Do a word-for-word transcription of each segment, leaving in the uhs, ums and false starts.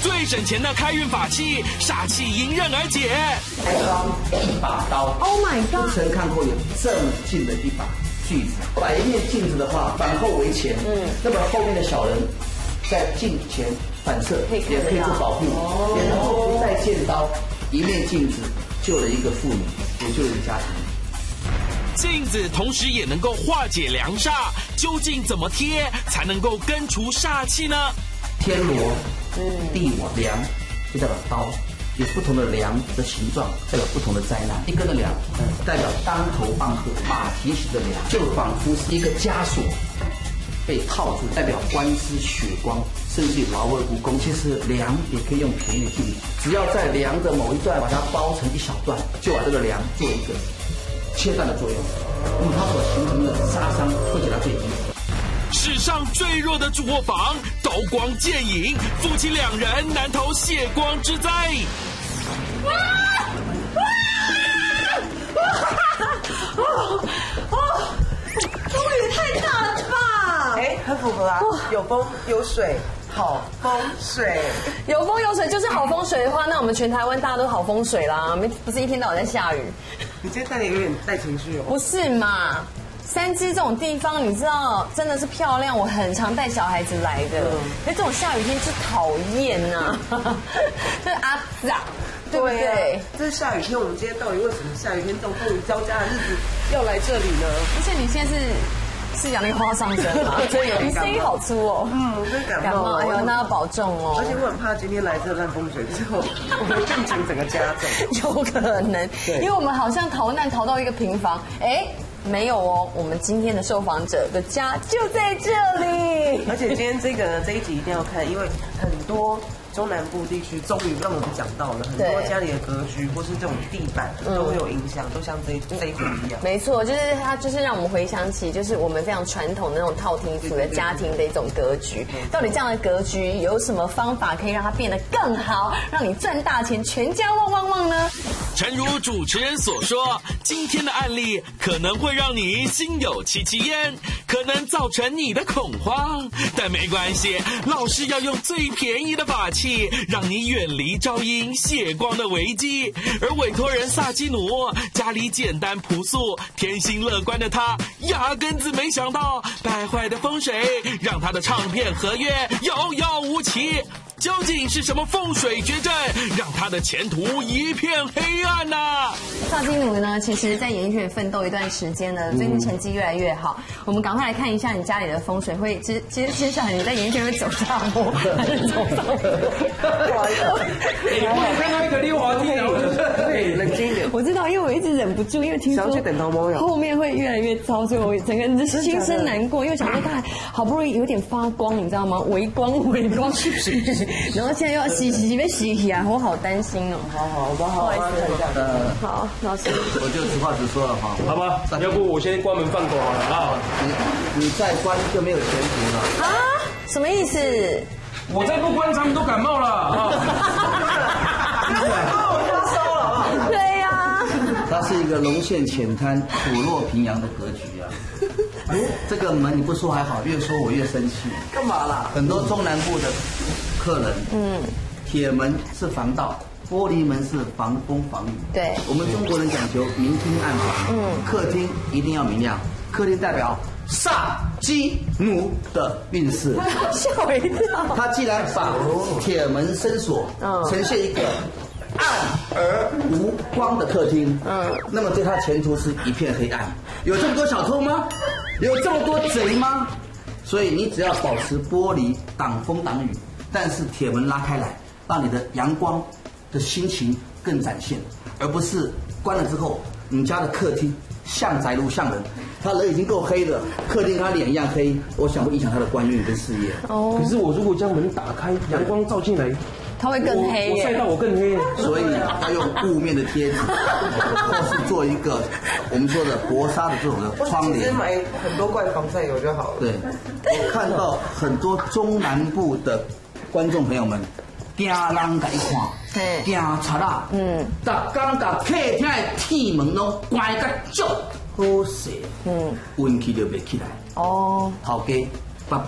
最省钱的开运法器，煞气迎刃而解。 开装一把刀 ，Oh my god！ 曾看过有这么近的一把锯子，摆一面镜子的话，反后为前，嗯，那么后面的小人在镜前反射，也可以做保护，然后不再见刀，一面镜子救了一个妇女，也救了一个家庭。 镜子同时也能够化解良煞，究竟怎么贴才能够根除煞气呢？ 天罗、地网、梁就代表刀，有不同的梁的形状，代表不同的灾难。一根的梁代表当头棒喝，马蹄形的梁就仿佛是一个枷锁被套住，代表官司血光，甚至劳而无功。其实梁也可以用便宜的镜子，只要在梁的某一段把它包成一小段，就把这个梁做一个切断的作用，那么它所形成的杀伤会给它最低。 史上最弱的主卧房，刀光剑影，夫妻两人难逃血光之灾。 啊啊哦哦，风也太大了吧！ 哎，很符合啊，有风有水。好风水， 有风有水就是好风水的话，那我们全台湾大家都好风水啦，没不是一天到晚在下雨。 你今天带的有点带情绪哦。 不是嘛？三芝这种地方，你知道真的是漂亮，我很常带小孩子来的。嗯、可是这种下雨天是讨厌呐，这阿杂，对不对？ 对啊、这是下雨天，我们今天到底为什么下雨天这种风雨交加的日子要来这里呢？ 而且你现在是。是讲那个花上身吗？真有点声音好粗哦。 嗯，我真感冒。 哎呦，那要保重哦。 而且我很怕今天来这烂风水之后，我们病情整个加重。 有可能，因为我们好像逃难逃到一个平房，哎，没有哦，我们今天的受访者的家就在这里。 而且今天这个这一集一定要看，因为很多。中南部地区终于让我们讲到了很多家里的格局或是这种地板都会有影响，都像这这一组一样。 没错，就是它就是让我们回想起就是我们非常传统的那种套厅组的家庭的一种格局。到底这样的格局有什么方法可以让它变得更好，让你赚大钱，全家旺旺旺呢？ 诚如主持人所说，今天的案例可能会让你心有戚戚焉，可能造成你的恐慌，但没关系，老师要用最便宜的法器。让你远离招阴血光的危机，而委托人萨基努家里简单朴素、天性乐观的他，压根子没想到败坏的风水让他的唱片合约遥遥无期。究竟是什么风水绝症，让他的前途一片黑暗呢、啊？ 萨基努呢，其实在演艺圈奋斗一段时间了，最近成绩越来越好。我们赶快来看一下你家里的风水会，其实其实接下来你在演艺圈会走下坡，还是走上坡？ 不好意思， 我看到一个溜滑梯，然后就对， 冷静一点。 我知道，因为我一直忍不住，因为听说后面会越来越糟，所以我整个人心生难过，因为想说它好不容易有点发光，你知道吗？微光微光，是不是？然后现在又要洗洗洗被洗起来，我好担心哦。 好好，我们好好看一下。 呃， 好，老师， 我就实话实说了哈， 好吧？要不我先关门放狗好了啊？ 你你再关就没有前途了啊？什么意思？ 我再不关，他们都感冒了啊！ 发烧了， 对呀。 它是一个龙陷浅滩、虎落平阳的格局啊。这个门你不说还好，越说我越生气。 干嘛啦？ 很多中南部的客人，嗯，铁门是防盗，玻璃门是防风防雨。对，我们中国人讲求明厅暗房，嗯，客厅一定要明亮，客厅代表煞基努的运势。 吓我一跳！ 他既然把铁门深锁，嗯，呈现一个暗而无光的客厅，嗯，那么对他前途是一片黑暗。有这么多小偷吗？有这么多贼吗？所以你只要保持玻璃挡风挡雨，但是铁门拉开来，让你的阳光的心情更展现，而不是关了之后，你家的客厅向宅如向人，他人已经够黑了，客厅跟他脸一样黑，我想会影响他的官运跟事业。 哦，可是我如果将门打开，阳光照进来。 它会更黑耶， 我晒到我更黑， 所以要用雾面的贴纸，或是做一个我们说的薄纱的这种的窗帘。 其实买很多罐防晒油就好了。 对，我看到很多中南部的观众朋友们，惊人家一看，惊贼啦，嗯，逐工甲客厅的铁门拢关甲足好势，嗯，运气就袂起来。哦，头家、爸爸、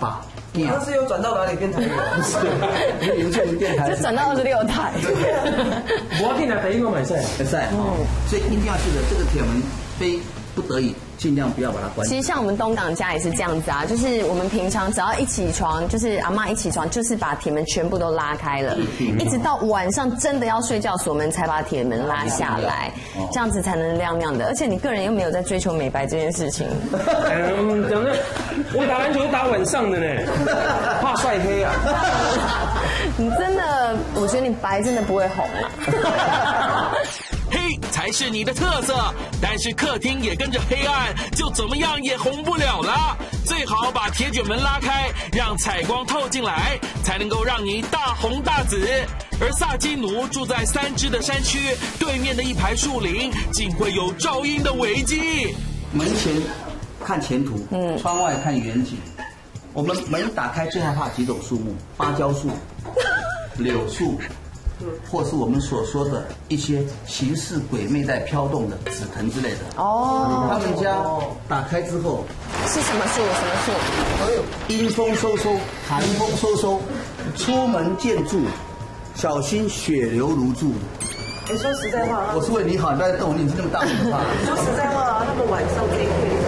那是又转到哪里变台语？ 不是，原住民电台就转到二十六台。 我听了第一个买赛， 买赛哦，所以一定要记得这个铁门非不得已。尽量不要把它关。 其实像我们东港家也是这样子啊，就是我们平常只要一起床，就是阿嬷一起床，就是把铁门全部都拉开了，一直到晚上真的要睡觉锁门才把铁门拉下来，这样子才能亮亮的。而且你个人又没有在追求美白这件事情。 嗯，讲的，我打篮球打晚上的呢，怕晒黑啊。 你真的，我觉得你白真的不会红啊。 黑才是你的特色，但是客厅也跟着黑暗，就怎么样也红不了了。最好把铁卷门拉开，让采光透进来，才能够让你大红大紫。而萨基奴住在三芝的山区，对面的一排树林，竟会有噪音的危机。 门前看前途，嗯，窗外看远景。我们门打开最害怕几种树木：芭蕉树、柳树。或是我们所说的一些形似鬼魅在飘动的紫藤之类的。哦，他们家打开之后是什么树？什么树？ 哎呦，阴风嗖嗖，寒风嗖嗖，出门见柱，小心血流如注。 你说实在话， 我是为你好，你不要动我眼睛那么大可怕。 说实在话，他们晚上这一片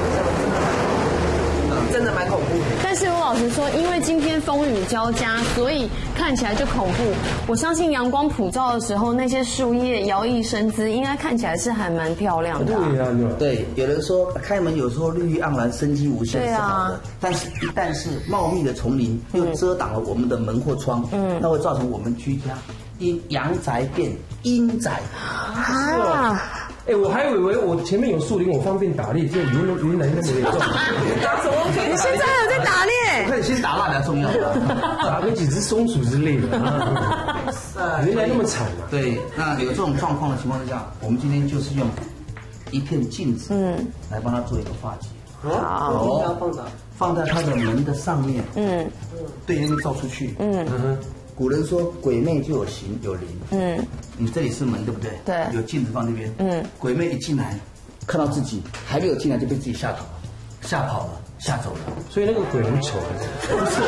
真的蛮恐怖的。 但是我老实说，因为今天风雨交加，所以看起来就恐怖。我相信阳光普照的时候，那些树叶摇曳生姿，应该看起来是还蛮漂亮的、啊。 对啊， 对，有人说开门有时候绿意盎然、生机无限是好的，但是一旦是茂密的丛林又遮挡了我们的门或窗，嗯，那会造成我们居家因阳宅变阴宅。 啊！ 哎，我还以为我前面有树林，我方便打猎，就原来原来那么严重。 打什么？ 你现在还有在打猎？ 可以先打蜡比较重要， 打个几只松鼠之类的。原来那么惨啊！ 对，那有这种状况的情况之下，我们今天就是用一片镜子，嗯，来帮他做一个化解。 好， 哦，放的放在他的门的上面，嗯，对那边照出去，嗯嗯。古人说鬼魅就有形有灵，嗯，你这里是门对不对？ 对， 有镜子放这边，嗯，鬼魅一进来，看到自己还没有进来就被自己吓跑了，吓跑了，吓走了。 所以那个鬼很丑，不是？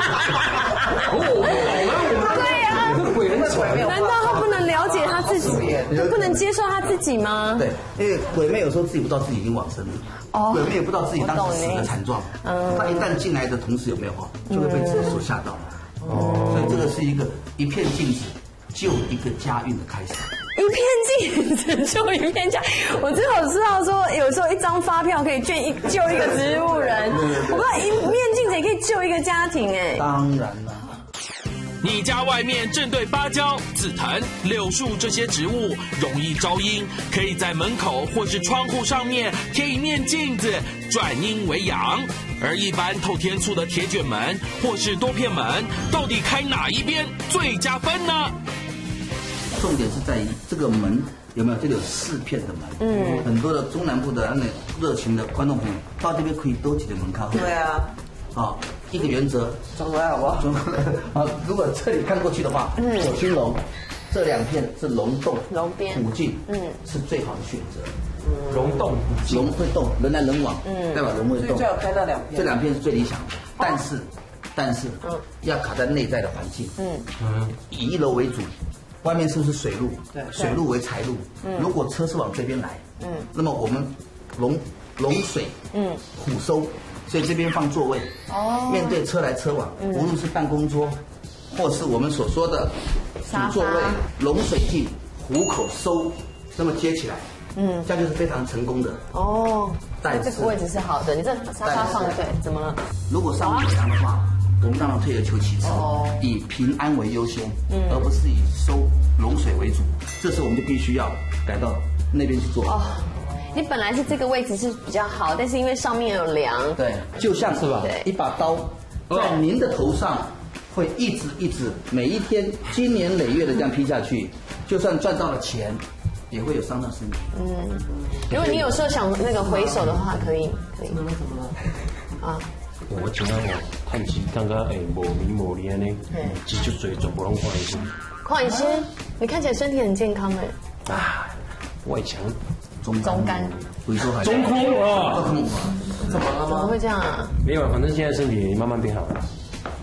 哦， 对呀， 那个鬼很丑， 难道他不能了解他自己，不能接受他自己吗？ 对，因为鬼魅有时候自己不知道自己已经往生了，哦，鬼魅也不知道自己当时死的惨状，嗯，他一旦进来的同时有没有哈，就会被自己所吓到了。哦，所以这个是一个一片镜子救一个家运的开始。 一片镜子救一片家，我最好知道说，有时候一张发票可以救一救一个植物人，我不知道一面镜子也可以救一个家庭哎。 当然了。 你家外面正对芭蕉、紫藤、柳树这些植物容易招阴，可以在门口或是窗户上面贴一面镜子，转阴为阳。而一般透天厝的铁卷门或是多片门，到底开哪一边最加分呢？ 重点是在于这个门有没有？这里有四片的门，嗯，很多的中南部的那热情的观众朋友到这边可以多几个门看。 对啊。 啊，一个原则， 转过来好不好？ 转过来啊！如果这里看过去的话，嗯，左青龙，这两片是龙洞、 龙边、 虎径，嗯，是最好的选择。 嗯，龙洞、 龙会动，人来人往，嗯，代表龙会动。 所以最好开那两片。 这两片是最理想的，但是，但是，嗯，要卡在内在的环境，嗯嗯，以一楼为主，外面是不是水路？对，水路为财路。嗯，如果车是往这边来，嗯，那么我们龙龙水，嗯，虎收。所以这边放座位，哦，面对车来车往，嗯、无论是办公桌，或是我们所说的主座位、龙水镜、虎口收，那么接起来，嗯，这样就是非常成功的。哦， 但这个位置是好的，你这沙发放对，怎么了？ 如果上面有梁的话，我们当然退而求其次，哦，以平安为优先，嗯，而不是以收龙水为主。这时候我们就必须要改到那边去做。哦。 你本来是这个位置是比较好，但是因为上面有梁， 对，就像是吧，一把刀在您的头上会一直一直每一天经年累月的这样劈下去，就算赚到了钱，也会有伤到身体。嗯， 如果你有时候想那个回首的话，可以可以。 怎么了？怎么了？ 啊，我今仔我叹气，感觉会无眠无力呢，只就最全部拢看医生。 看医生，你看起来身体很健康哎。 啊，外强。 中干， 中空啊！ 怎么了吗？ 怎么会这样啊？ 没有，反正现在身体慢慢变好了。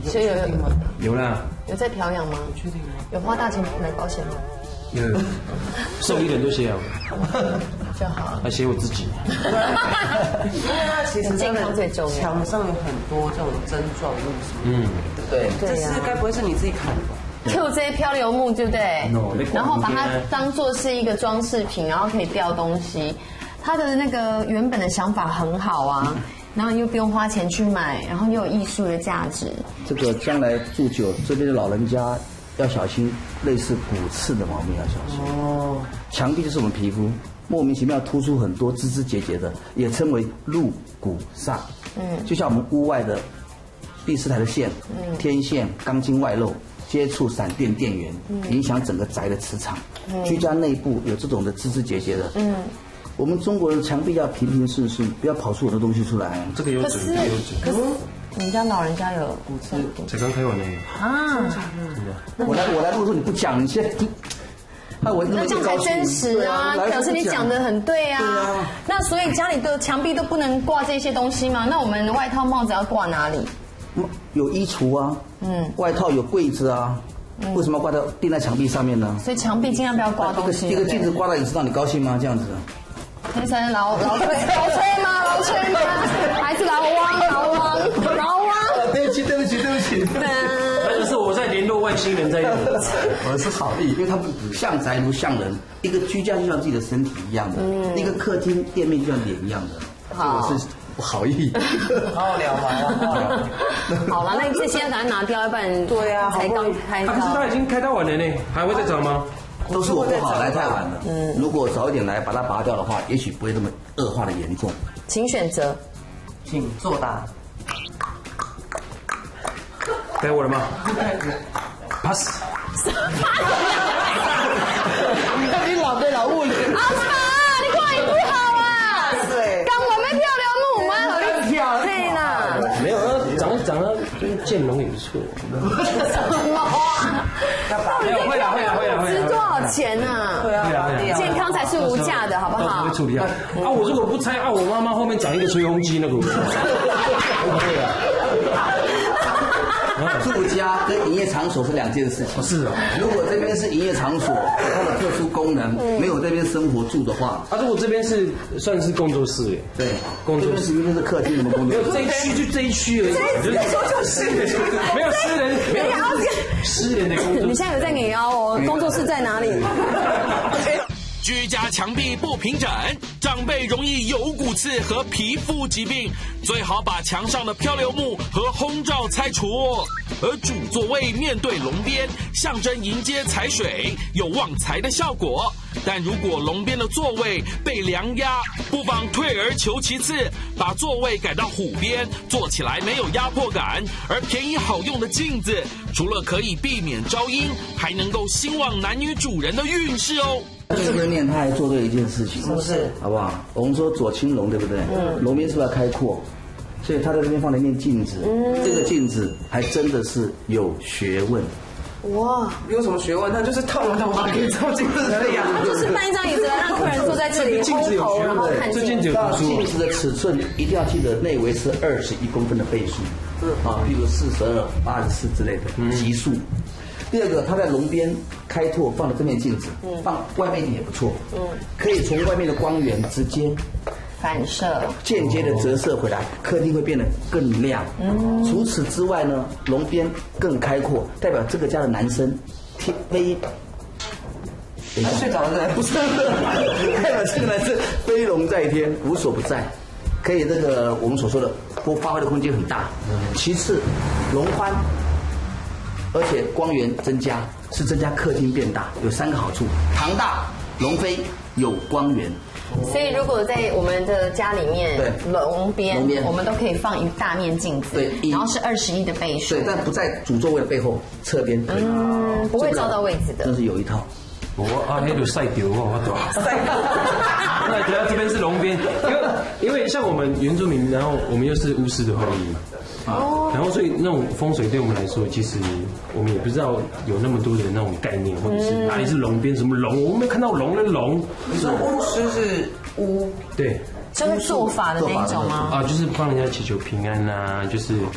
所以有有啦， 有在调养吗？ 确定吗？ 有花大钱买保险吗？ 有，受益人都写好， 就好， 还写我自己。 因为它其实健康最重要。 墙上有很多这种针状物什么， 嗯， 对对，这是该不会是你自己砍的吧？ Q 这些漂流木，对不对？ No, 然后把它当做是一个装饰品，然后可以吊东西。他的那个原本的想法很好啊，然后又不用花钱去买，然后又有艺术的价值。 这个将来住久，这边的老人家要小心类似骨刺的毛病，要小心。哦，墙壁就是我们皮肤，莫名其妙突出很多枝枝节节的，也称为入骨煞。嗯，就像我们屋外的第四台的线、嗯、天线、钢筋外露。 接触闪电电源，影响整个宅的磁场。嗯、居家内部有这种的枝枝节节的。嗯，我们中国人墙壁要平平顺顺，不要跑出很多东西出来。 这个有准，这个有准。 可是你们家老人家有骨刺？ 才刚开完呢。 啊！ 我来我来录的时候你不讲，你现在。那我那这样才真实啊！表示你讲的很对啊。对啊。那所以家里的墙壁都不能挂这些东西吗？那我们外套、帽子要挂哪里？ 有衣橱啊，嗯，外套有柜子啊，嗯、为什么要挂在钉在墙壁上面呢？ 所以墙壁尽量不要挂东西。 一个镜子挂到你身上，你高兴吗？这样子？ 黑山老老崔老崔吗？老崔吗？还是老汪老汪老汪？ 对不起对不起对不起。 那就是我在联络外星人在用， 我是好意，因为他们像宅如像人，一个居家就像自己的身体一样的，嗯、一个客厅店面就像脸一样的。好，我是。 不好意， 好好聊嘛，好好聊。 好了，那你这现在把它拿掉，要不然对啊， 才刚开刀。 可是他已经开刀完了呢，还会再找吗？ 都是我不好，来太晚了。嗯，如果早一点来把它拔掉的话，也许不会这么恶化的严重。 请选择， 请作答。 该我了吗 ？Pass。 你老对老误了。 阿爸，你看你不好啊。对。刚我们漂流木吗？我你漂亮啦。 没有，长长得跟建龙也不错。 什么？ 没有，会啊会啊会啊会啊。 值多少钱啊？ 会啊会啊。 健康才是无价的，好不好？ 会处理啊。啊，我如果不拆啊，我妈妈后面长一个吹风机，那个。 对啊。住家跟营业场所是两件事情。 是啊， 如果这边是营业场所，它的特殊功能没有这边生活住的话， 啊，如果这边是算是工作室耶。 对，工作室就是客厅，什么工作室？ 没有这一区就这一区而已。 这一说就是没有私人，没有私人的工作。 你现在有在给腰哦？工作室在哪里？ 居家墙壁不平整，长辈容易有骨刺和皮肤疾病，最好把墙上的漂流木和烘罩拆除。而主座位面对龙边，象征迎接财水，有旺财的效果。但如果龙边的座位被梁压，不妨退而求其次，把座位改到虎边，坐起来没有压迫感。而便宜好用的镜子，除了可以避免招阴，还能够兴旺男女主人的运势哦。 这个念他还做对一件事情， 是不是？ 好不好？我们说左青龙，对不对？嗯。龙边是不是要开阔？所以他在这边放了一面镜子，嗯，这个镜子还真的是有学问。 哇，有什么学问？那就是套龙头可以照镜子而已啊。 就是搬一张椅子来让客人坐在这里， 镜子有学问，这镜子有读书。 镜子的尺寸一定要记得内围是二十一公分的倍数，嗯啊，譬如四十二、八十四之类的级数。第二个，它在龙边开拓放的这面镜子，嗯，放外面一点也不错，嗯，可以从外面的光源直接反射， 间接的折射回来，客厅会变得更亮。嗯，除此之外呢，龙边更开阔，代表这个家的男生天飞。 他睡着了， 不是，代表这个男生飞龙在天，无所不在，可以这个我们所说的不发挥的空间很大。其次，龙宽。而且光源增加，是增加客厅变大，有三个好处：庞大、龙飞、有光源。 所以如果在我们的家里面， 对龙边，我们都可以放一大面镜子， 对， 然后是二十一的倍数， 对，但不在主座位的背后，侧边， 嗯，不会照到位置的， 真是有一套。 我啊，那就晒丢我，我懂。晒丢。那主要这边是龙边，因为因为像我们原住民，然后我们又是巫师的后裔嘛。哦，然后所以那种风水对我们来说，其实我们也不知道有那么多的那种概念，或者是哪里是龙边什么龙，我们没有看到龙的龙。 你说巫师是巫？ 对， 就是做法的那种吗？ 啊，就是帮人家祈求平安啊，就是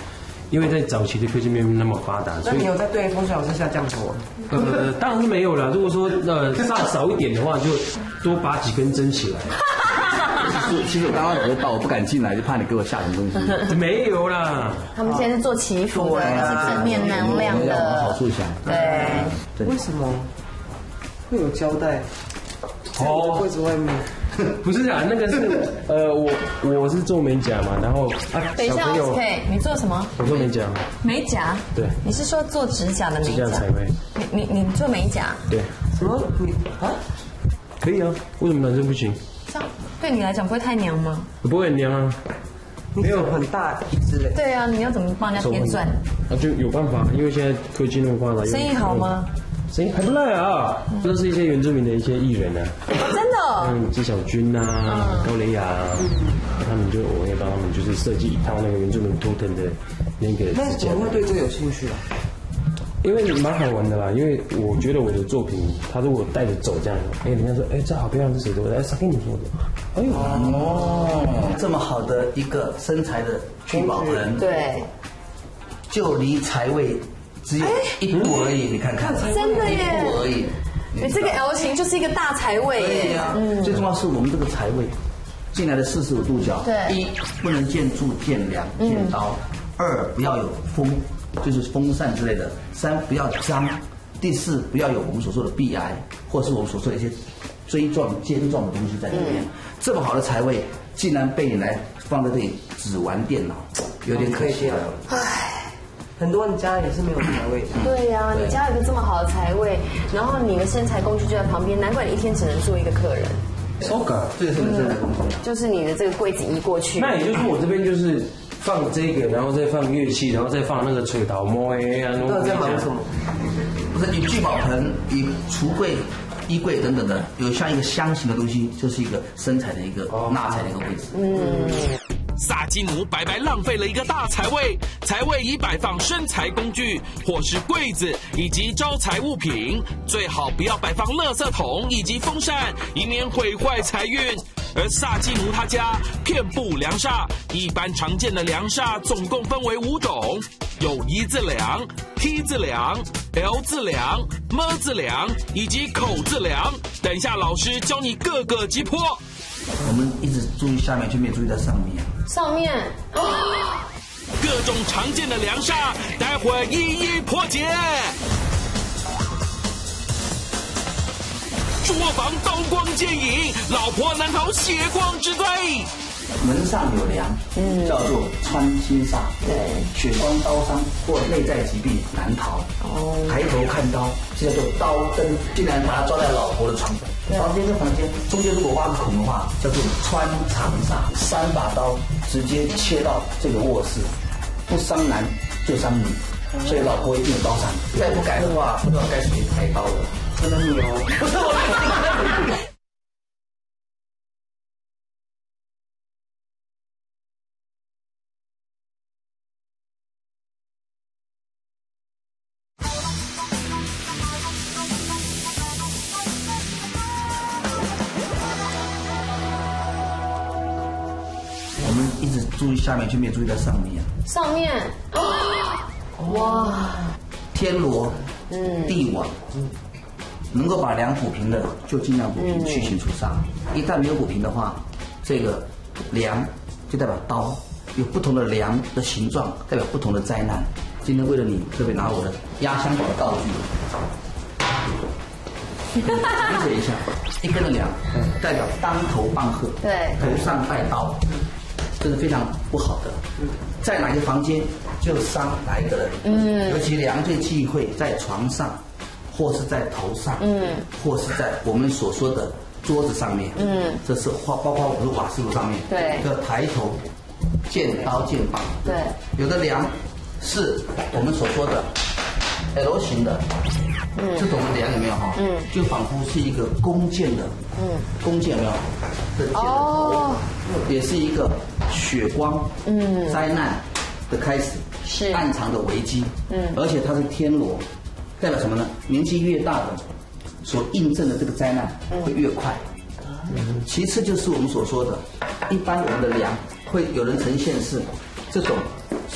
因为在早期的科技没有那么发达， 那你有在对风水老师下降头？ 呃，当然是没有啦。如果说呃煞少一点的话，就多拔几根针起来。 其实我刚刚有到，我不敢进来，就怕你给我下什么东西。 没有啦， 他们现在是做祈福的，是正面能量的。 好处想。 对。 为什么会有胶带？哦，柜子外面。 不是啊，那个是呃，我我是做美甲嘛，然后啊， 等一下 ，OK， 你做什么？ 我做美甲。 美甲？ 对。 你是说做指甲的美甲？ 指甲彩绘。 你你你做美甲？ 对。 什么？你啊？ 可以啊，为什么男生不行？ 这样对你来讲不会太娘吗？ 不会很娘啊。 没有很大一只嘞。 对啊，你要怎么帮人家编钻？ 啊，就有办法，因为现在科技那么发达。 生意好吗？ 生意还不赖啊，都是一些原住民的一些艺人啊。 真的？ 嗯，纪晓君啊，高蕾雅啊，他们就我会帮他们就是设计一套那个原住民图腾的那个指甲。 那怎么会对这个有兴趣啊？ 因为蛮好玩的啦，因为我觉得我的作品，他如果带着走这样，哎，人家说，哎，这好漂亮，这谁做的？哎，啥给你做的？哎呦， 哦，这么好的一个身材的聚宝盆， 对， 就离财位只有一步而已，你看看， 真的耶， 一步而已。 你这个 L 型就是一个大财位耶， 嗯，最重要是我们这个财位进来的四十五度角， 对， 一不能见柱、见梁、见刀，二不要有风。就是风扇之类的。三不要脏，第四不要有我们所说的壁癌，或是我们所说的一些锥状、尖状的东西在里面。嗯、这么好的财位，竟然被你来放在这里只玩电脑，有点可惜了。 唉， 很多人家也是没有财位的。 对呀、啊，你家有一个这么好的财位，然后你的生财工具就在旁边，难怪你一天只能做一个客人。 So good，这个是生财工具， 就是你的这个柜子移过去。 那也就是我这边就是。放这个，然后再放乐器，然后再放那个吹陶摸哎啊， 那在忙什么？ 不是，以聚宝盆、以橱柜、衣柜等等的，有像一个箱型的东西，就是一个生财的一个纳财的一个位置。 嗯。 萨基努白白浪费了一个大财位，财位已摆放生财工具或是柜子以及招财物品，最好不要摆放垃圾桶以及风扇，以免毁坏财运。而萨基努他家遍布良煞，一般常见的良煞总共分为五种，有一字梁、T 字梁、L 字梁、M 字梁以及口字梁。等一下老师教你各个击破。 我们一直注意下面，就没有注意到上面。 上面， 各种常见的良煞，待会儿一一破解。主卧房刀光剑影，老婆难逃血光之灾。 门上有梁，嗯，叫做穿心煞， 对， 血光刀伤或内在疾病难逃。哦，抬头看刀，这叫做刀灯，竟然把它装在老婆的床上。房间跟房间中间如果挖个孔的话，叫做穿肠煞，三把刀直接切到这个卧室，不伤男就伤女，所以老婆一定有刀伤。再不改的话，不知道该谁抬刀了。真的是哦。我们一直注意下面，就没有注意到上面。 上面，哇， 天罗，嗯，地网，嗯。能够把梁补平的，就尽量补平，去形除煞。一旦没有补平的话，这个梁就代表刀，有不同的梁的形状，代表不同的灾难。今天为了你，特别拿我的压箱宝的道具，理解一下，一根的梁，代表当头棒喝， 对， 头上带刀，这是非常不好的。在哪个房间就伤哪一个人，嗯，尤其梁最忌讳在床上。或是在头上，嗯，或是在我们所说的桌子上面，嗯，这是包包括我们的瓦斯炉上面， 对， 要抬头见刀见棒， 对， 有的梁是我们所说的 L 型的，嗯，这种梁有没有哈？嗯，就仿佛是一个弓箭的，嗯，弓箭有没有？的箭的头，也是一个血光，嗯，灾难的开始， 是暗藏的危机，嗯，而且它是天罗。代表什么呢？年纪越大的，所印证的这个灾难会越快。嗯、其次就是我们所说的，一般我们的梁会有人呈现是这种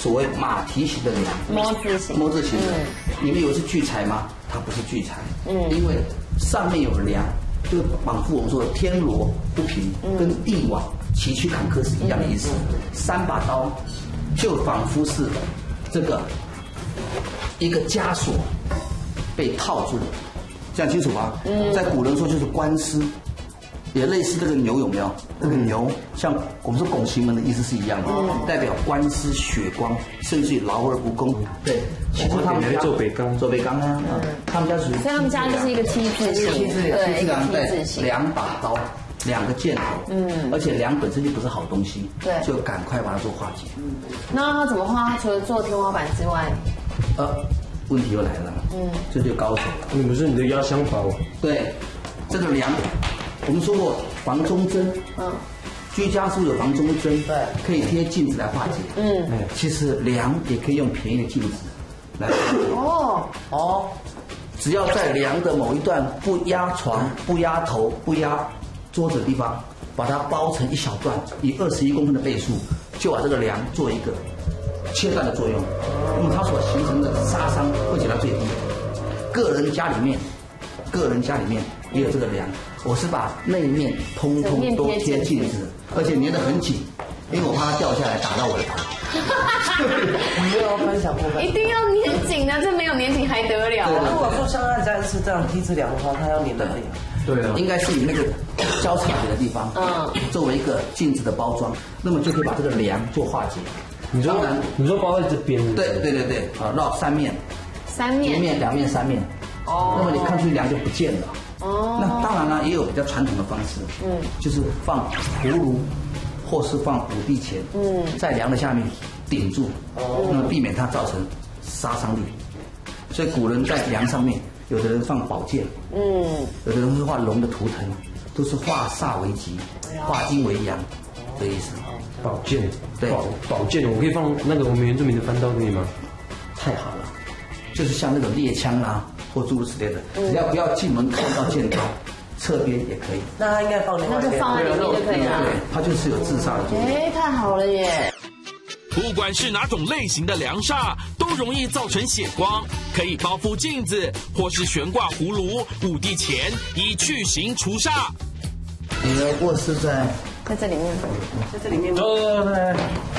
所谓马蹄形的梁， 摸字形， 摸字形的，你们以为是聚财吗？它不是聚财，嗯，因为上面有梁，就仿佛我们说的天罗不平，跟地网崎岖坎坷是一样的意思。三把刀，就仿佛是这个一个枷锁被套住，这样清楚吗？嗯，在古人说就是官司。也类似这个牛有没有？这个牛像我们说拱形门的意思是一样的，代表官司血光，甚至于劳而无功。对，其实他们家做北缸， 做北缸啊，他们家属于， 所以他们家就是一个梯字形，对，一个梯字形， 两把刀，两个箭头，嗯，而且梁本身就不是好东西，对，就赶快把它做化解。 那他怎么画？除了做天花板之外， 呃，问题又来了，嗯，这就高手， 你不是你的压箱宝？ 对，这个梁。我们说过房中针，嗯，居家是不是有房中针？对，可以贴镜子来化解。嗯，其实梁也可以用便宜的镜子来化解。哦哦，只要在梁的某一段不压床、不压头、不压桌子的地方，把它包成一小段，以二十一公分的倍数，就把这个梁做一个切断的作用。那么它所形成的杀伤会减到最低。个人家里面，个人家里面也有这个梁。我是把那一面通通都贴镜子，而且粘得很紧，因为我怕它掉下来打到我的头。 没有分享部分， 一定要粘紧的，这没有粘紧还得了？ 如果说像他家是这样梯字梁的话，它要粘的很。 对啊，应该是以那个交叉点的地方，嗯，作为一个镜子的包装，那么就可以把这个梁做化解。 你说，你说包在这边？ 对对对对，啊，绕三面， 三面， 一面、两面、三面。哦，那么你看出去梁就不见了。哦，那当然了，也有比较传统的方式，嗯，就是放葫芦，或是放五帝钱，嗯，在梁的下面顶住，哦，那么避免它造成杀伤力。所以古人在梁上面，有的人放宝剑，嗯，有的人会画龙的图腾，都是化煞为吉，化阴为阳的意思。 宝剑， 对， 宝宝剑，我可以放那个我们原住民的翻刀可以吗？ 太好了，就是像那种猎枪啦。或诸如此类的，只要不要进门看到剑刀，侧边也可以。 那它应该放那就放在里面就可以了。 对，它就是有自杀的作用。 哎，太好了耶！ 不管是哪种类型的梁煞，都容易造成血光，可以包覆镜子，或是悬挂葫芦、五帝钱，以去形除煞。 你的卧室在在这里面， 在这里面吗？ 对。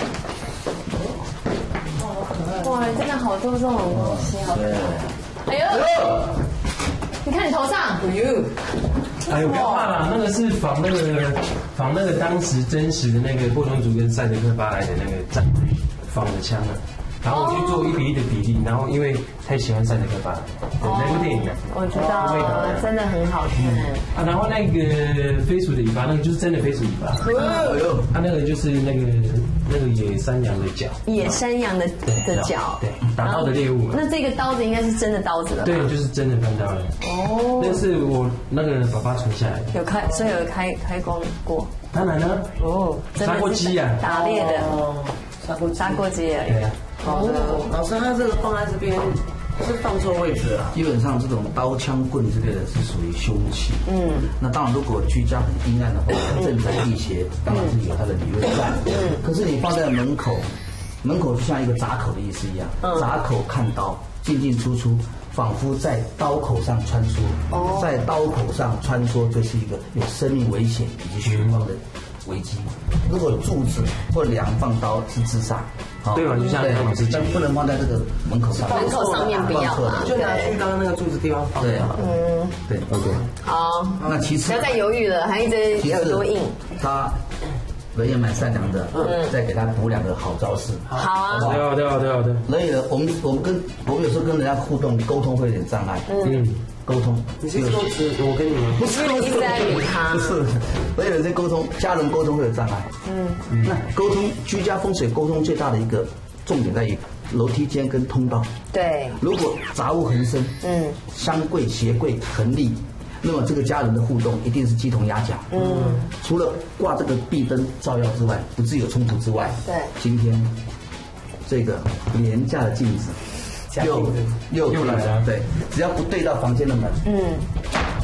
哇，真的好多这种东西，好可爱。哎呦！你看你头上，哎呦！ 哎呦，不要怕啦，那个是仿那个仿那个当时真实的那个布隆族跟赛德克巴莱的那个战队仿的枪啊。然后我去做一比一的比例，然后因为太喜欢赛德克巴莱的那部电影了， 我知道，真的很好看啊。然后那个飞鼠的尾巴，那个就是真的飞鼠尾巴，哎呦，它那个就是那个那个野山羊的脚， 野山羊的的脚， 对，打到的猎物。 那这个刀子应该是真的刀子了， 对，就是真的翻刀了。哦，那是我那个爸爸传下来的， 有开，所以有开开光过。 当然了，哦，杀过鸡呀， 打猎的， 杀过杀过鸡耶。 对呀。 好的，老师，他这个放在这边是放错位置啊。 基本上这种刀枪棍之类的是属于凶器。嗯，那当然，如果居家很阴暗的话，镇宅辟邪当然是有它的理论在。嗯，可是你放在门口，门口就像一个闸口的意思一样，闸口看刀，进进出出，仿佛在刀口上穿梭。哦，在刀口上穿梭，这是一个有生命危险以及血光的危机。如果柱子或梁放刀是自杀。 对嘛，就像他老师讲， 但不能放在这个门口上， 门口上面不要嘛， 就拿去刚刚那个柱子地方放。 对啊，嗯，对 ，OK。 好， 那其次不要再犹豫了，还一直耳朵硬。 他人也蛮善良的，嗯，再给他补两个好招式。 好啊， 对啊，对啊，对啊，对。 所以呢，我们我们跟我们有时候跟人家互动沟通会有点障碍，嗯。沟通， 你是说指我跟你吗？ 不是， 一直在理他。 不是，所以人在沟通，家人沟通会有障碍。嗯，那沟通居家风水沟通最大的一个重点在于楼梯间跟通道。 对， 如果杂物横生，嗯，箱柜、鞋柜横立，那么这个家人的互动一定是鸡同鸭讲。嗯，除了挂这个壁灯照耀之外，不至有冲突之外， 对， 今天这个廉价的镜子。又又又来了，对，只要不对到房间的门，嗯，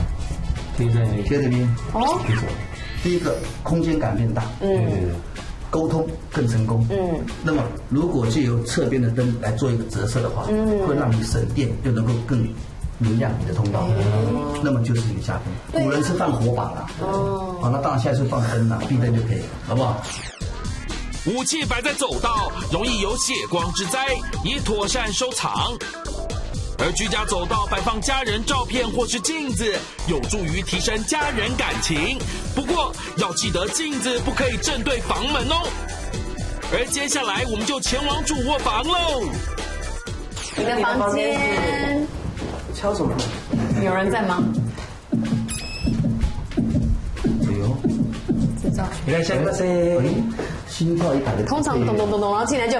贴在贴这边，哦，第一个空间感变大，嗯， 沟通更成功。嗯，那么如果借由侧边的灯来做一个折射的话，嗯，会让你省电，又能够更明亮你的通道，嗯、那么就是一个加分。古人是放火把啦，哦，好，那当然现在是放灯啦，闭灯就可以了，好不好？ 武器摆在走道，容易有血光之灾，宜妥善收藏。而居家走道摆放家人照片或是镜子，有助于提升家人感情。不过要记得镜子不可以正对房门哦。而接下来我们就前往主卧房喽。 你的房间敲什么？ 有人在吗？ 哎呦， 知道。 你看下个谁？ 心跳一打的。 通常咚咚咚咚，然后进来就。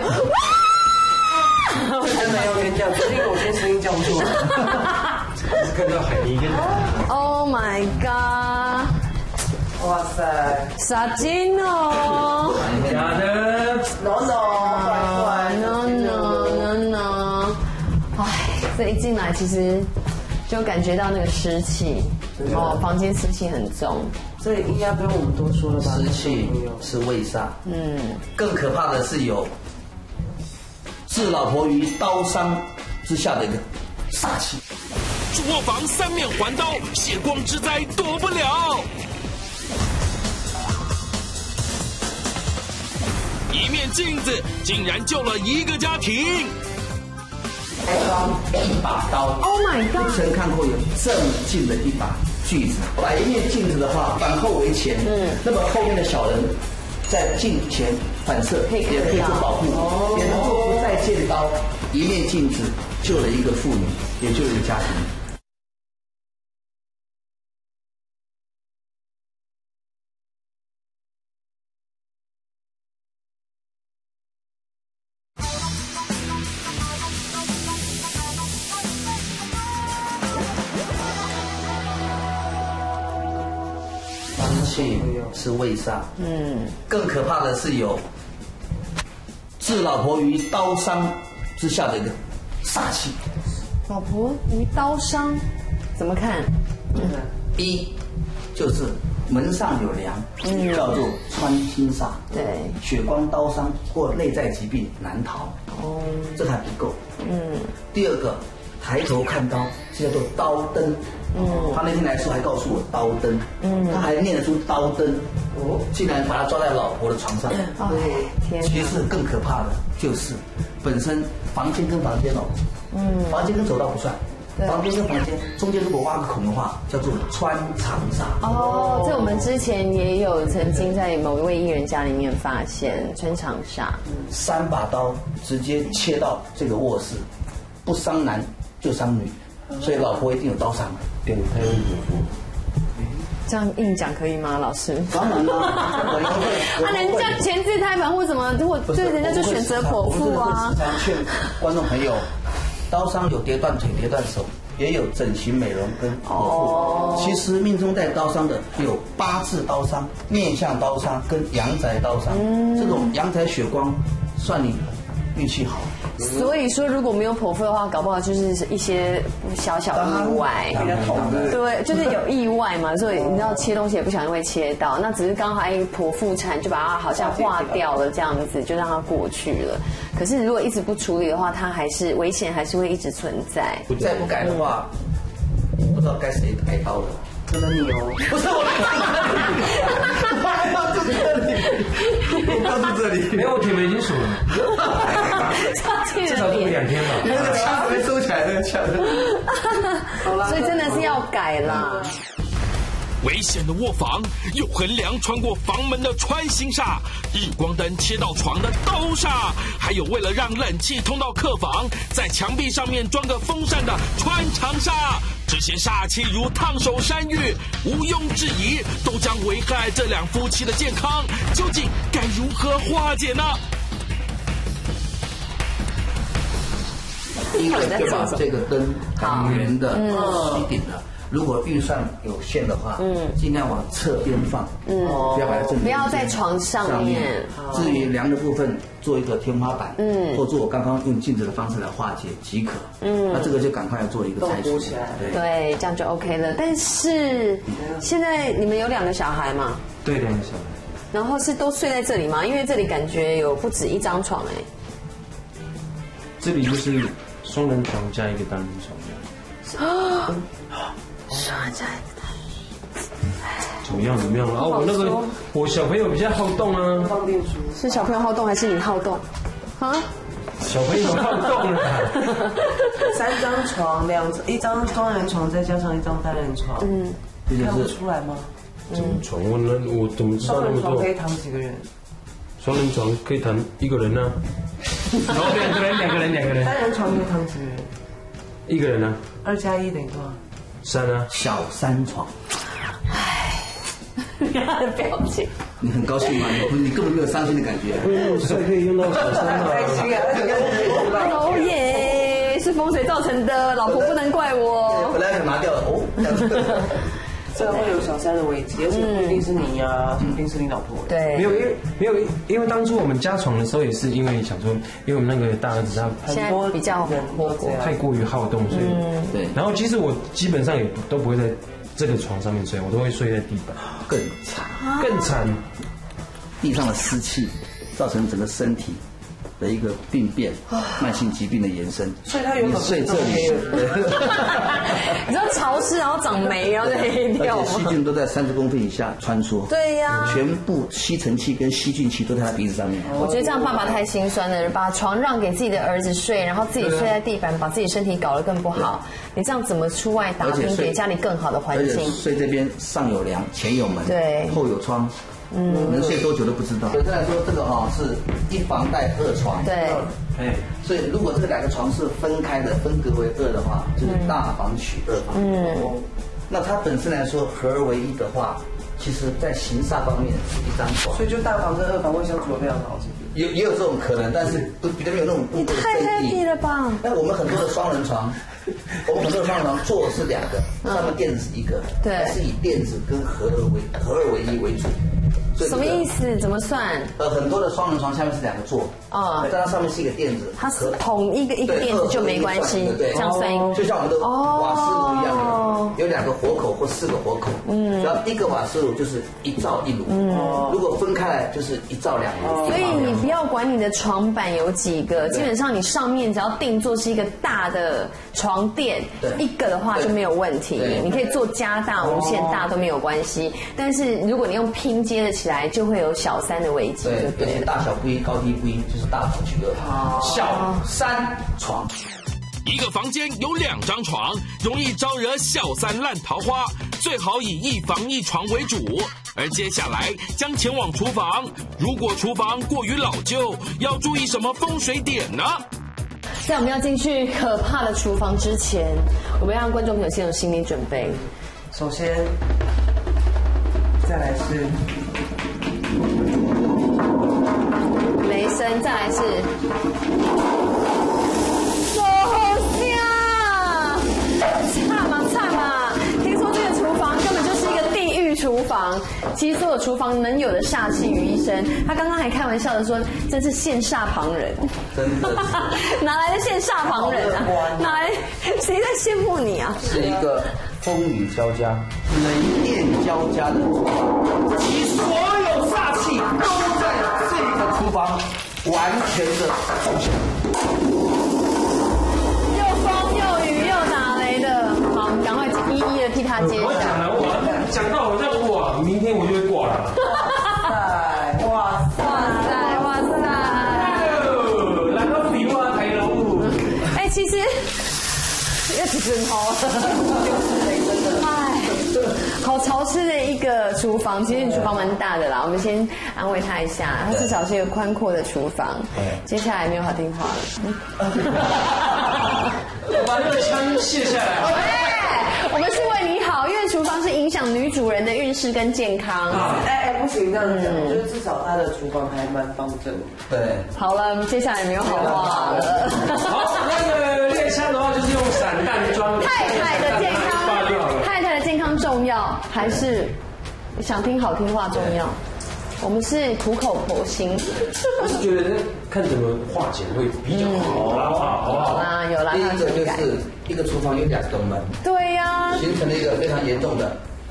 真的要跟叫，最近有些声音叫不出来。 是看到海尼跟。 Oh my god！ 哇塞， 傻金哦！ 假的 ，no no no no no no！ 哎，这一进来其实就感觉到那个湿气，哦，房间湿气很重。 这应该不用我们多说了吧？ 湿气是卫煞，嗯，更可怕的是有置老婆于刀伤之下的一个煞气。 主卧房三面环刀，血光之灾躲不了。一面镜子竟然救了一个家庭。 开刀一把刀 ，Oh my god！ 不曾看过有这么近的一把锯子。摆一面镜子的话，反后为前，嗯，那么后面的小人在镜前反射，也可以做保护，也能够不再见刀。一面镜子救了一个妇女，也救了一个家庭。是卫煞，嗯，更可怕的是有置老婆于刀伤之下的一个煞气。 老婆于刀伤，怎么看？ 嗯，一就是门上有梁，嗯，叫做穿心煞， 对， 血光刀伤或内在疾病难逃，哦，这还不够，嗯，第二个抬头看刀，这叫做刀灯。嗯，他那天来说还告诉我刀灯，嗯，他还念得出刀灯，哦，竟然把他抓在老婆的床上， 对，天， 其实更可怕的就是本身房间跟房间哦，嗯，房间跟走道不算，房间跟房间中间如果挖个孔的话，叫做穿肠煞。 哦，这我们之前也有曾经在某一位艺人家里面发现穿肠煞， 三把刀直接切到这个卧室，不伤男就伤女，所以老婆一定有刀伤。 变态孕妇， 这样硬讲可以吗，老师？ 当然啦， 啊，人家前置胎盘或什么，如果对人家就选择剖腹啊。 时常劝观众朋友，刀伤有跌断腿、跌断手，也有整形美容跟剖腹。哦，其实命中带刀伤的有八字刀伤、面相刀伤跟阳宅刀伤。嗯，这种阳宅血光，算你运气好。 所以说，如果没有剖腹的话，搞不好就是一些小小意外， 比较痛的。 对，就是有意外嘛，所以你知道切东西也不小心会切到，那只是刚好一剖腹产就把它好像化掉了，这样子就让它过去了。可是如果一直不处理的话，它还是危险，还是会一直存在。 再不改的话，不知道该谁开刀了。可能你哦，不是我，我害怕就是这里，告诉这里， 没有，我铁门已经锁了，至少有两天了。 那个枪没收起来，那个枪。 好了，所以真的是要改啦。 危险的卧房，有横梁穿过房门的穿心煞，日光灯切到床的刀煞，还有为了让冷气通到客房，在墙壁上面装个风扇的穿肠煞。这些煞气如烫手山芋，毋庸置疑，都将危害这两夫妻的健康。究竟该如何化解呢？ 第一个就把这个灯很圆的、吸顶的。如果预算有限的话，嗯，尽量往侧边放，嗯，不要摆在正面， 不要在床上面。 至于梁的部分，做一个天花板，嗯，或做我刚刚用镜子的方式来化解即可，嗯，那这个就赶快要做一个拆除起来， 对，对，这样就 OK 了。但是现在你们有两个小孩吗？ 对，两个小孩。 然后是都睡在这里吗？因为这里感觉有不止一张床哎。 这里就是双人床加一个单人床。啊！ 双人加一个单人。 怎么样？怎么样？啊，我那个我小朋友比较好动啊。 方便说。 是小朋友好动还是你好动？啊？ 小朋友好动啊。 三张床，两一张双人床，再加上一张单人床。嗯。看不出来吗？ 怎么床？我那我怎么知道那么多？ 双人床可以躺几个人？ 双人床可以躺一个人啊。然后两个人，两个人，两个人。 单人床可以躺几个人？ 一个人啊。 二加一等于多少？ 三啊。 小三床。 唉，他的表情。 你很高兴吗？你你根本没有伤心的感觉。 所以可以用到小三啊。 开心啊！ 哦耶，是风水造成的，老婆不能怪我。 本来想拿掉了哦。 这会有小三的危机，而且不一定是你呀，不一定是你老婆。 对， 没有，因为没有，因为当初我们加床的时候，也是因为想说，因为我们那个大儿子他现在比较活泼， 太过于好动，所以对。然后其实我基本上也都不会在这个床上面睡，我都会睡在地板， 更惨， 更惨。 地上的湿气造成整个身体的一个病变，慢性疾病的延伸。 所以他有睡这里， 你知道潮湿然后长霉，然后就黑掉吗？ 而且细菌都在三十公分以下穿梭。 对呀， 全部吸尘器跟吸菌器都在他鼻子上面。 我觉得这样爸爸太心酸了，把床让给自己的儿子睡，然后自己睡在地板，把自己身体搞得更不好。你这样怎么出外打拼，给家里更好的环境？ 而且睡这边上有梁，前有门， 对， 后有窗。嗯，能睡多久都不知道。简单来说，这个哈是一房带二床。 对， 哎，所以如果这两个床是分开的，分隔为二的话，就是大房取二房。嗯，那它本身来说合而为一的话，其实在形煞方面是一张床。 所以就大房跟二房会相处得非常好。 也也有这种可能，但是不比较没有那种过多的太 happy 了吧？ 那我们很多的双人床，我们很多的双人床坐是两个，上面垫子是一个， 对， 是以垫子跟合而为合二为一为主。 什么意思？怎么算？ 呃，很多的双人床下面是两个座，啊，但它上面是一个垫子， 它是同一个一个垫子就没关系，这样算一个， 就像我们的瓦斯炉一样，有两个火口或四个火口，嗯，然后一个瓦斯炉就是一灶一炉，嗯，如果分开来就是一灶两炉。 所以你不要管你的床板有几个，基本上你上面只要定做是一个大的床垫，一个的话就没有问题，你可以做加大、无限大都没有关系。但是如果你用拼接的起来，就会有小三的危机。 对，而且大小不一，高低不一，就是大床取二。小三床， 一个房间有两张床，容易招惹小三烂桃花，最好以一房一床为主。而接下来将前往厨房，如果厨房过于老旧，要注意什么风水点呢？ 在我们要进去可怕的厨房之前，我们要让观众朋友先有心理准备。 首先，再来是雷声，再来是手下，差嘛差嘛！听说这个厨房根本就是一个地狱厨房，其实所有厨房能有的煞气于一身。他刚刚还开玩笑的说，真是羡煞旁人， 真的哪来的羡煞旁人啊？哪来？谁在羡慕你啊？ 是一个风雨交加、雷电交加的厨房，其所有煞气都在这个厨房完全的出现。 又风又雨又打雷的，好，赶快一一的替他接下。 我讲了，我讲到好像哇，明天我就会挂了。 哇塞， 哇塞，哇塞！ 来个比划台楼。 哎，其实又是真好，哎，好潮湿的一个厨房。其实你厨房蛮大的啦，我们先安慰他一下，他至少是一个宽阔的厨房。接下来没有好听话了。 我把那个枪卸下来。 哎，我们是为你好，因为厨房是影响女主人的运势跟健康。 哎哎，不行这样讲，我觉得至少他的厨房还蛮方正。 对， 好了，接下来没有好话了。 好，那个猎枪的话就是用散弹装。 太太的健康，太太的健康重要，还是想听好听话重要？我们是苦口婆心。 我是觉得看怎么化解会比较好啦，好不好？ 啊，有啦， 第一个就是一个厨房有两个门， 对呀， 形成了一个非常严重的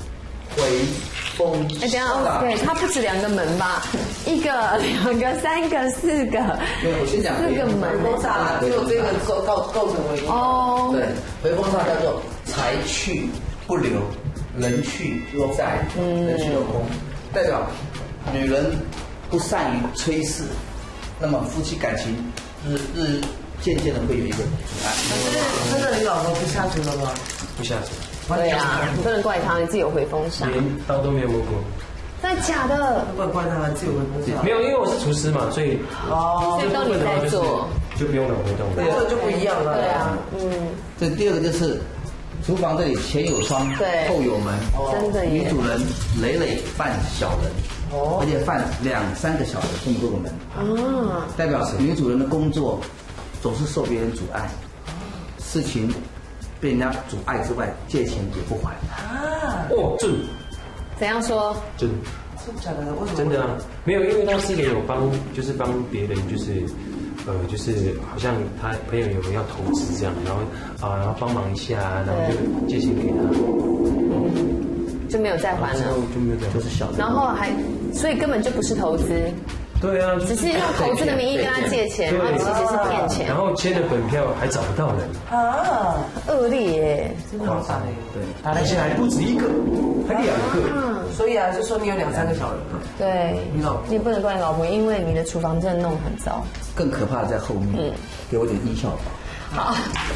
回风哎，等一下，对，它不止两个门吧？一个、两个、三个、四个。 没有，我先讲四个门。 回风煞只有这个构构构成为一个。 哦。 对，回风煞叫做财去不留，人去若在，人去若空，代表女人不善于催事，那么夫妻感情日日渐渐的会有一个阻碍。 可是真的你老婆不下厨了吗？ 不下厨。 对啊，你不能怪他，你自己有回风煞。 连刀都没有摸过。 真的假的？ 不能怪他，自己有回风煞。 没有，因为我是厨师嘛，所以哦，所以都你在做， 就不用老婆动。 这个就不一样了。 对啊，嗯。 这第二个就是厨房这里前有窗， 对， 后有门， 真的耶。 女主人累累犯小人，哦，而且犯两三个小人，这么多个门，啊，代表女主人的工作总是受别人阻碍，事情被人家阻碍之外，借钱也不还。 啊，哦，准。 怎样说？ 准。 真的假的？为什么？ 真的啊，没有，因为他是一个有帮，就是帮别人，就是。呃，就是好像他朋友有人要投资这样，然后啊，然后帮忙一下，然后就借钱给他， 嗯，就没有再还了， 就没有再还， 就是小的。 然后还，所以根本就不是投资。 对啊， 只是用投资的名义跟他借钱，然后其实是骗钱。 然后签了本票还找不到人啊， 恶劣耶， 真的很惨哎。 对，而且还不止一个，还两个。 所以啊，就说你有两三个小人嘛。 对，你老婆，你不能怪你老婆，因为你的厨房真的弄很糟。 更可怕的在后面，嗯，给我点音效吧。 好。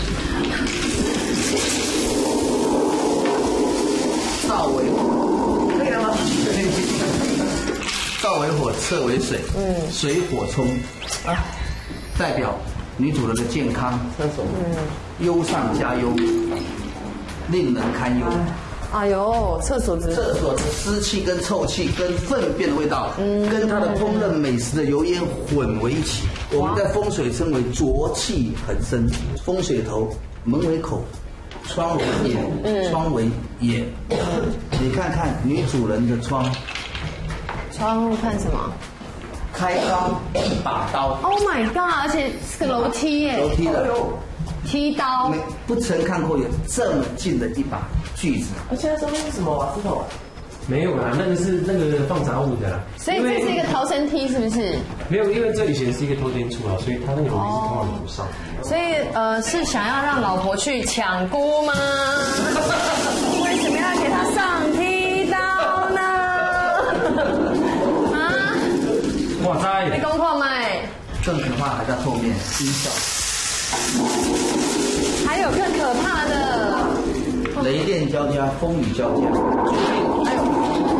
灶为火，可以了吗？灶为火，侧为水，嗯，水火冲，啊，代表女主人的健康，嗯，忧上加忧，令人堪忧。 哎呦，厕所之厕所的湿气跟臭气跟粪便的味道，嗯，跟它的烹饪美食的油烟混为一起，我们在风水称为浊气横生。风水头，门为口，窗为眼，嗯，窗为眼。你看看女主人的窗， 窗户看什么？ 开窗一把刀。 Oh my god！ 而且是个楼梯耶， 楼梯的。 踢刀， 没不曾看过有这么近的一把锯子。 而且那上面是什么瓦斯桶啊？ 没有啦，那个是那个放杂物的啦。 所以这是一个逃生梯，是不是？ 没有，因为这里显然是一个偷天处啊，所以他那个楼梯是通往楼上。 所以呃，是想要让老婆去抢锅吗？为什么要给他上踢刀呢？啊？ 哇塞！ 没功课没？ 更可怕还在后面，音效。 还有更可怕的， 雷电交加，风雨交加。 哎呦，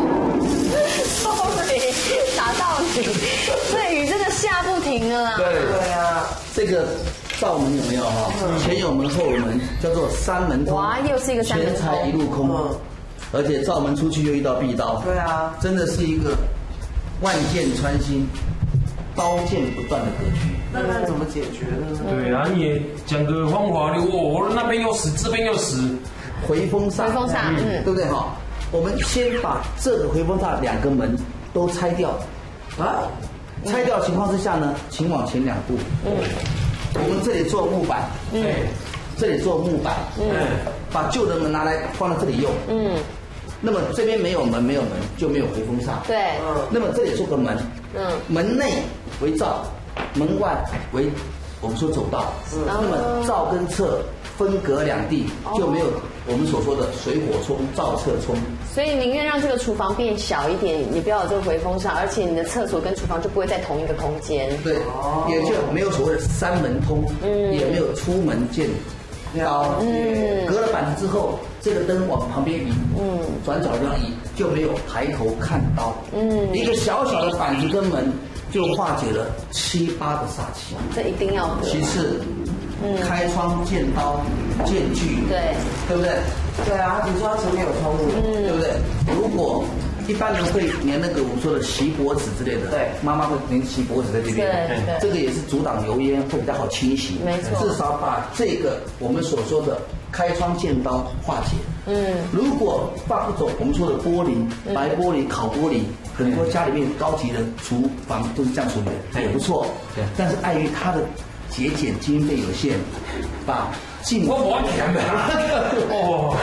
风雨打到你，这雨真的下不停了啦。 对对啊，这个灶门有没有哈？前有门，后有门，叫做三门通。 哇，又是一个三门通， 钱财一路空，而且灶门出去又遇到壁刀。 对啊， 真的是一个万箭穿心。刀剑不断的格局， 那那怎么解决呢？ 对啊，你也讲个方法，你我那边又死，这边又死， 回风煞， 回风煞，嗯， 对不对哈？我们先把这个回风煞两个门都拆掉，啊，拆掉的情况之下呢，请往前两步，嗯，我们这里做木板，嗯，这里做木板，嗯，把旧的门拿来放在这里用，嗯。那么这边没有门，没有门就没有回风煞。 对， 嗯。那么这里做个门，嗯，门内为灶，门外为我们说走道。嗯。那么灶跟侧分隔两地，就没有我们所说的水火冲、灶侧冲。 所以宁愿让这个厨房变小一点，你不要有这个回风煞，而且你的厕所跟厨房就不会在同一个空间。 对，也就没有所谓的三门通，嗯，也没有出门见刀，嗯，隔了板子之后。这个灯往旁边移，嗯，转角这样移，就没有抬头看刀，嗯，一个小小的板子跟门就化解了七八个煞气， 这一定要。 其次，嗯，开窗见刀见锯， 对， 对不对？ 对啊，比如说他前面有窗户， 嗯，对不对？如果一般人会粘那个我们说的锡箔纸之类的， 对， 妈妈会粘锡箔纸在这边， 对对， 这个也是阻挡油烟，会比较好清洗， 没错， 至少把这个我们所说的开窗见刀化解。嗯，如果放一种我们说的玻璃、白玻璃、烤玻璃，很多家里面高级的厨房都是这样处理的，也不错。对，但是碍于它的节俭经费有限，把进我我讲的哦，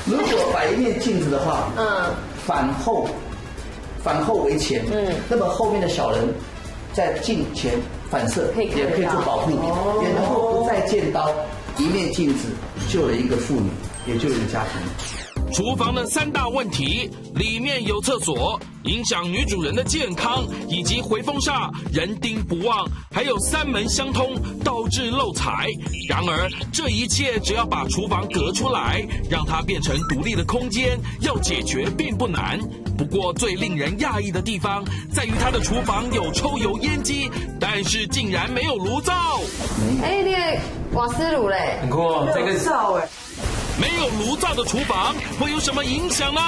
如果摆一面镜子的话，嗯，反后反后为前，嗯，那么后面的小人在镜前反射，也可以做保护，也能够不再见刀。一面镜子救了一个妇女，也救了一个家庭。 厨房的三大问题，里面有厕所，影响女主人的健康，以及回风煞，人丁不旺，还有三门相通，导致漏财。然而，这一切只要把厨房隔出来，让它变成独立的空间，要解决并不难。不过，最令人讶异的地方在于它的厨房有抽油烟机，但是竟然没有炉灶。 哎，你瓦斯炉嘞？ 很酷哦，这个灶哎。 没有炉灶的厨房会有什么影响呢？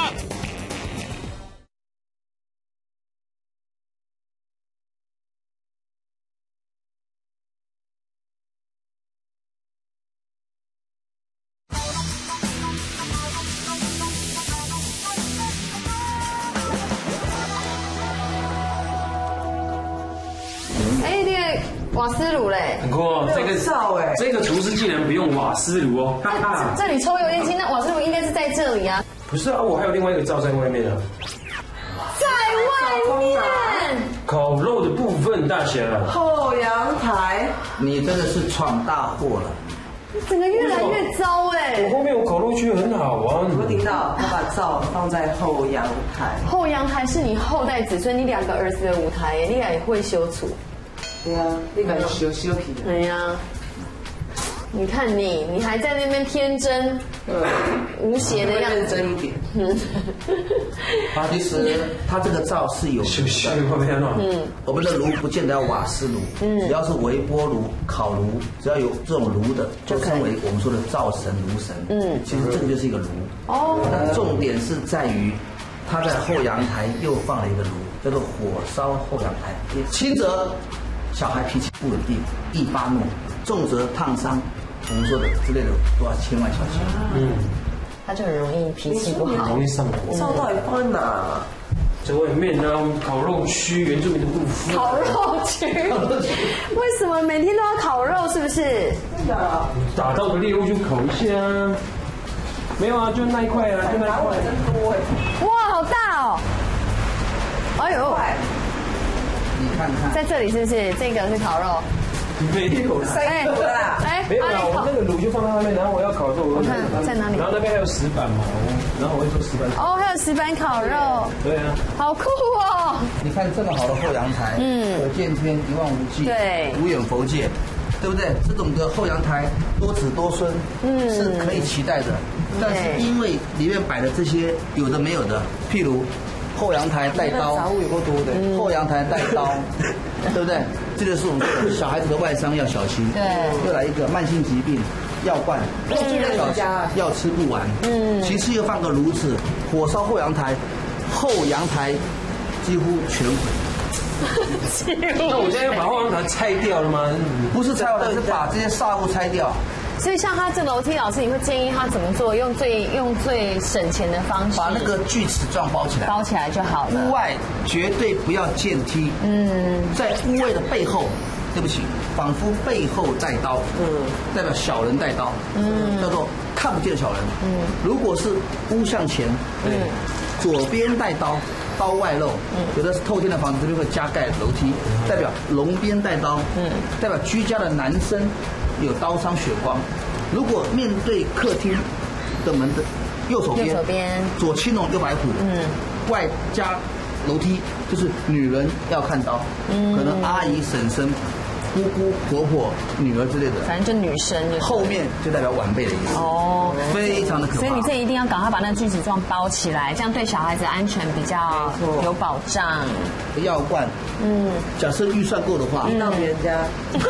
哎，你瓦斯炉嘞？ 很酷哦，这个灶哎， 这个厨师竟然不用瓦斯炉哦，哈哈。 这里抽油烟机，那瓦斯炉应该是在这里啊。 不是啊，我还有另外一个灶在外面啊。 在外面。 烤肉的部分，大侠。 后阳台， 你真的是闯大祸了。 整个越来越糟哎！ 我后面有烤肉区很好玩。 有没有听到？他把灶放在后阳台。 后阳台是你后代子孙，你两个儿子的舞台耶，你也会修厨。 对啊，你敢修修皮的？ 对呀。你看你，你还在那边天真、无邪的样子， 认真一点。 啊，其实它这个灶是有是是会不会乱？ 嗯，我们的炉不见得要瓦斯炉，嗯，只要是微波炉、烤炉，只要有这种炉的，就称为我们说的灶神、炉神。嗯，其实这个就是一个炉。哦，那重点是在于，它在后阳台又放了一个炉，叫做火烧后阳台。轻则小孩脾气不稳定，易发怒；重则烫伤。我们说的之类的都要千万小心。嗯， 他就很容易脾气不好， 容易上火。 灶到底放在哪？ 在外面呢，烤肉区原住民的部分。 烤肉区？为什么每天都要烤肉？是不是？ 真的。 打到的猎物就烤一下。没有啊，就那一块啊，就那一块。 真多哎！ 哇，好大哦！哎呦！ 你看看， 在这里是不是？这个是烤肉。 没有啦， 哎， 哎，没有啦，我那个炉就放在那边，然后我要烤肉， 我看在哪里？ 然后那边还有石板嘛，然后我会做石板。 哦，还有石板烤肉。 对啊， 好酷哦！ 你看这么好的后阳台，嗯，可见天，一望无际， 对， 无远弗届，对不对？这种的后阳台多子多孙，嗯，是可以期待的。但是因为里面摆的这些有的没有的，譬如后阳台带刀， 杂物有够多的， 后阳台带刀，对不对？这个是我们小孩子的外伤要小心。 对， 又来一个慢性疾病，药罐，小家要吃不完。嗯，其次又放个炉子，火烧后阳台，后阳台几乎全毁。 那我现在要把后阳台拆掉了吗？ 不是拆掉，是把这些煞物拆掉。 所以像他这楼梯，老师你会建议他怎么做？用最用最省钱的方式， 把那个锯齿状包起来， 包起来就好了。 屋外绝对不要见梯。嗯，在屋外的背后，对不起，仿佛背后带刀，嗯，代表小人带刀，嗯，叫做看不见小人。嗯，如果是屋向前，嗯，左边带刀，刀外露，嗯，有的是透天的房子这边会加盖楼梯，代表龙边带刀，嗯，代表居家的男生有刀伤血光。如果面对客厅的门的右手边， 右手边左青龙右白虎，嗯，外加楼梯就是女人要看刀，嗯，可能阿姨、婶婶、姑姑、婆婆、女儿之类的， 反正就女生就。 后面就代表晚辈的意思哦，非常的可怕。 所以你这一定要赶快把那个锯齿状包起来，这样对小孩子安全比较有保障。 药罐，嗯，假设预算够的话， 到别人家，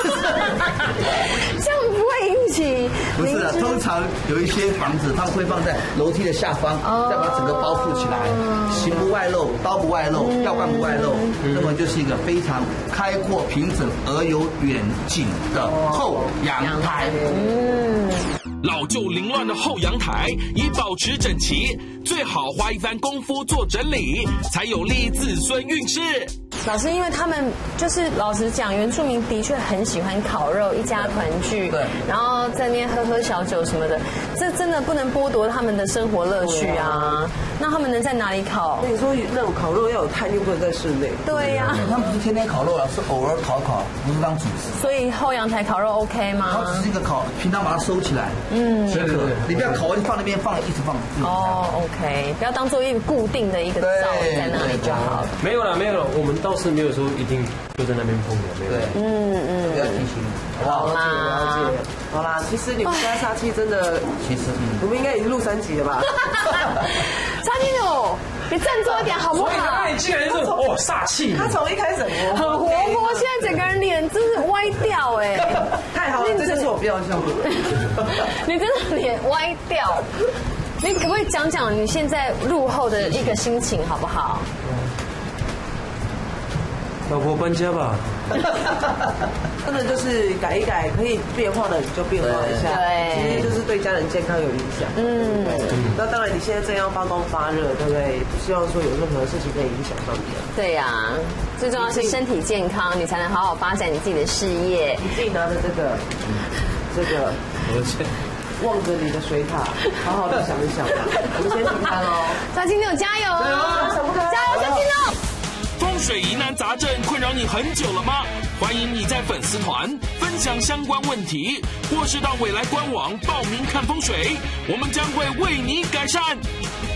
这样不会引起。 不是的，通常有一些房子，他们会放在楼梯的下方，哦、再把整个包覆起来，形不外露，刀不外露，药罐不外露，嗯、那么就是一个非常开阔、平整而有远景的后阳台。 嗯， 老旧凌乱的后阳台，以保持整齐，最好花一番功夫做整理，才有利子孙运势。 老师，因为他们就是老实讲，原住民的确很喜欢烤肉，一家团聚， 对， 然后在那边喝喝小酒什么的，这真的不能剥夺他们的生活乐趣啊。那他们能在哪里烤？ 你说那种烤肉要有炭，又不能在室内。 对呀、啊， 他们不是天天烤肉啊，是偶尔烤烤，不是当主食。 所以后阳台烤肉 OK 吗？ 它只是一个烤，平常把它收起来，嗯，即可。你不要烤完就放那边放，一直放。 哦 ，OK， 不要当做一个固定的一个灶在那里就好了。 没有了，没有了，我们倒是没有说一定就在那边烹的，没有。 嗯嗯， 不要提醒你。 好啦， 了解。好啦，其实你们家杀气真的， 其实我们应该已经录三集了吧？ 杀气哦，你振作一点好不好？ 那你竟然就是哦煞气， 他从一开始很活泼，现在整个人脸真是歪掉哎， 太好了，这就是我必要的效果。 你真的脸歪掉，你可不可以讲讲你现在入后的一个心情好不好？ 老婆搬家吧。 真的就是改一改，可以变化的就变化一下， 对， 其实就是对家人健康有影响。嗯，那当然你现在正要发光发热，对不对？不希望说有任何事情可以影响到你。 对呀、啊，最重要是身体健康，你才能好好发展你自己的事业。 你自己拿着这个，这个，望着你的水塔，好好的想一想吧。我们先去看哦。 张金牛加油哦！加油，张金牛！ 风水疑难杂症困扰你很久了吗？欢迎你在粉丝团分享相关问题，或是到未来官网报名看风水，我们将会为你改善。